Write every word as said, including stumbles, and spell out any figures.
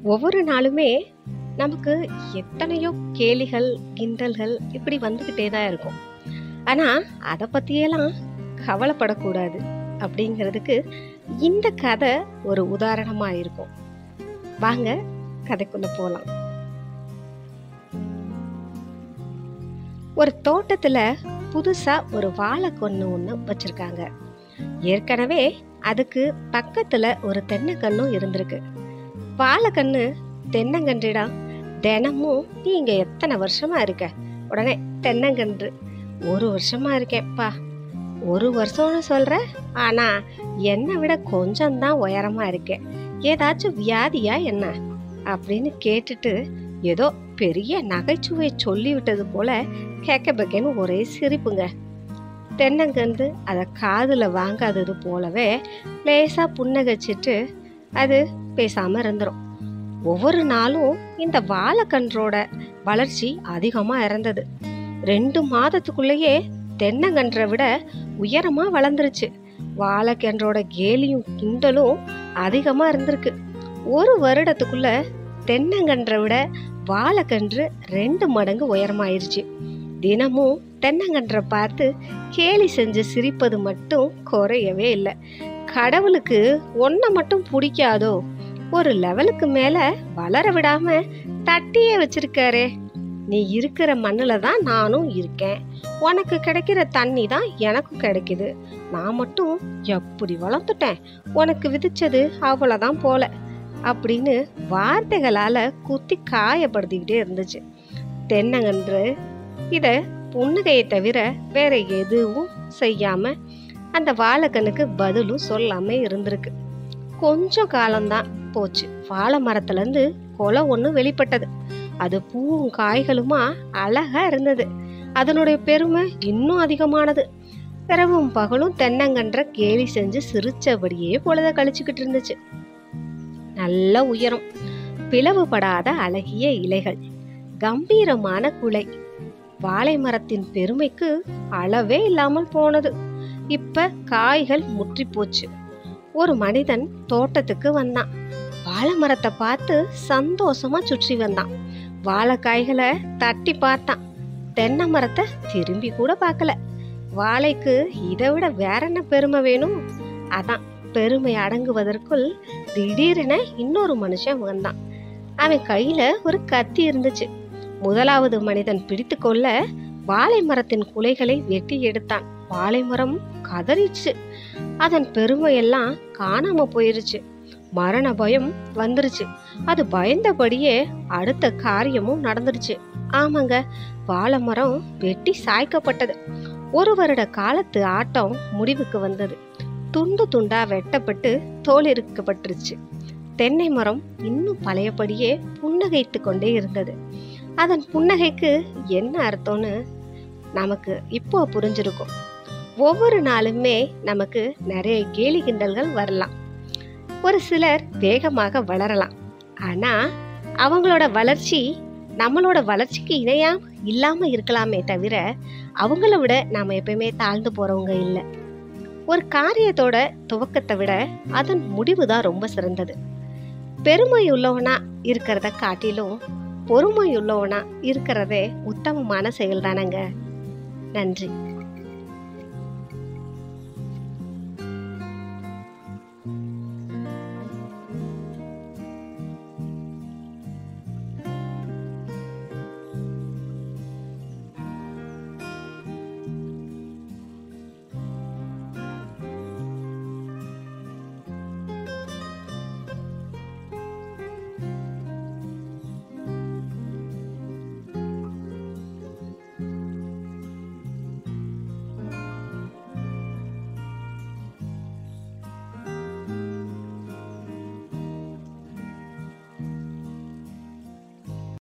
ஒவ்வொரு நாளுமே நமக்கு எத்தனையோ கேலிகள், கிண்டல்கள் இப்படி வந்துக்கிட்டே தான் இருக்கும். ஆனால் அதை பற்றியெல்லாம் கவலைப்படக்கூடாது அப்படிங்கிறதுக்கு இந்த கதை ஒரு உதாரணமாக இருக்கும். வாங்க கதைக்குள்ள போகலாம். ஒரு தோட்டத்தில் புதுசாக ஒரு வாழைக்கன்று ஒன்று வச்சுருக்காங்க. ஏற்கனவே அதுக்கு பக்கத்தில் ஒரு தென்னைக்கன்றும் இருந்திருக்கு. வாழைக்கன்று தென்னங்கன்றிடம், தினமும் நீ இங்கே எத்தனை வருஷமா இருக்க? உடனே தென்னங்கன்று, ஒரு வருஷமா இருக்கேன்ப்பா. ஒரு வருஷம்னு சொல்ற, ஆனா என்னை விட கொஞ்சம்தான் உயரமா இருக்கேன். ஏதாச்சும் வியாதியா என்ன அப்படின்னு கேட்டுட்டு ஏதோ பெரிய நகைச்சுவை சொல்லி விட்டது போல கேக்க பக்கேன்னு ஒரே சிரிப்புங்க. தென்னங்கன்று அதை காதுல வாங்காதது போலவே லேசா புன்னகைச்சிட்டு அது பேசாம இருந்துரும். ஒவ்வொரு நாளும் இந்த வாழைக்கன்றோட வளர்ச்சி அதிகமா இருந்தது. ரெண்டு மாதத்துக்குள்ளேயே தென்னங்கன்றை விட உயரமா வளர்ந்துருச்சு. வாழைக்கன்றோட கேலியும் கிண்டலும் அதிகமா இருந்திருக்கு. ஒரு வருடத்துக்குள்ள தென்னங்கன்றை விட வாழைக்கன்று ரெண்டு மடங்கு உயரமாயிருச்சு. தினமும் தென்னங்கன்றை பார்த்து கேலி செஞ்சு சிரிப்பது மட்டும் குறையவே இல்லை. கடவுளுக்கு ஒன்றை மட்டும் பிடிக்காதோ? ஒரு லெவலுக்கு மேல வளர விடாம தட்டியே வச்சிருக்காரே. நீ இருக்கிற மண்ணுல தான் நானும் இருக்கேன். உனக்கு கிடைக்கிற தண்ணி தான் எனக்கும் கிடைக்குது. நான் மட்டும் எப்படி வளர்த்துட்டேன், உனக்கு விதிச்சது அவ்வளவுதான் போல அப்படின்னு வார்த்தைகளால குத்தி காயப்படுத்திக்கிட்டே இருந்துச்சு. தென்னங்கன்று இத புன்னகையை தவிர வேற எதுவும் செய்யாம அந்த வாழைக்கண்ணுக்கு பதிலும் சொல்லாம இருந்திருக்கு. கொஞ்சம் காலம்தான் போச்சு. வாழை மரத்துல இருந்து கொலை ஒண்ணு வெளிப்பட்டது. அது பூவும் காய்களுமா அழகா இருந்தது. அதனுடைய பெருமை இன்னும் அதிகமானது. இரவும் பகலும் தென்னங்கன்ற கேலி செஞ்சு சிரிச்சபடியே பொழுத கழிச்சுக்கிட்டு இருந்துச்சு. நல்ல உயரம், பிளவுபடாத அழகிய இலைகள், கம்பீரமான குலை. வாழை மரத்தின் பெருமைக்கு அளவே இல்லாமல் போனது. இப்ப காய்கள் முற்றி போச்சு. ஒரு மனிதன் தோட்டத்துக்கு வந்தான். வாழை மரத்தை பார்த்து சந்தோஷமா சுற்றி வந்தான். வாழைக்காய்களை தட்டி பார்த்தான். தென்னை மரத்தை திரும்பி கூட பார்க்கல. வாழைக்கு இதை விட வேற என்ன பெருமை வேணும்? அதான் பெருமை அடங்குவதற்குள் திடீரென இன்னொரு மனுஷன் வந்தான். அவன் கையில ஒரு கத்தி இருந்துச்சு. முதலாவது மனிதன் பிடித்து கொள்ள வாழை மரத்தின் குலைகளை வெட்டி எடுத்தான். வாழை மரம் கதறிச்சு. அதன் பெருமையெல்லாம் காணாம போயிருச்சு. மரண பயம் வந்துருச்சு. அது பயந்தபடியே அடுத்த காரியமும் நடந்துருச்சு. ஆமாங்க, வாழை மரம் வெட்டி சாய்க்கப்பட்டது. ஒரு வருட காலத்து ஆட்டம் முடிவுக்கு வந்தது. துண்டு துண்டா வெட்டப்பட்டு தோல் இருக்கப்பட்டுருச்சு. தென்னை மரம் இன்னும் பழையபடியே புன்னகைத்து கொண்டே இருந்தது. அதன் புன்னகைக்கு என்ன அர்த்தம்னு நமக்கு இப்போ புரிஞ்சிருக்கும். ஒவ்வொரு நாளுமே நமக்கு நிறைய கேலி கிண்டல்கள் வரலாம். ஒரு சிலர் வேகமாக வளரலாம். ஆனா அவங்களோட வளர்ச்சி நம்மளோட வளர்ச்சிக்கு இணையா இல்லாம இருக்கலாமே தவிர அவங்கள விட நாம எப்பயுமே தாழ்ந்து போறவங்க இல்லை. ஒரு காரியத்தோட துவக்கத்தை விட அதன் முடிவு தான் ரொம்ப சிறந்தது. பெருமை உள்ளவனா இருக்கிறத காட்டிலும் பொறுமை உள்ளவனா இருக்கிறதே உத்தமமான செயல் தானங்க. நன்றி.